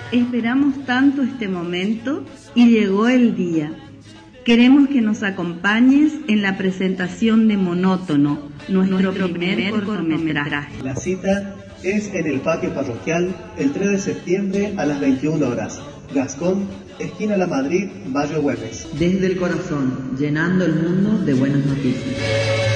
Esperamos tanto este momento y llegó el día. Queremos que nos acompañes en la presentación de Monótono, nuestro primer cortometraje. La cita es en el patio parroquial el 3 de septiembre a las 21 horas. Gascón, esquina La Madrid, barrio Güemes. Desde el corazón, llenando el mundo de buenas noticias.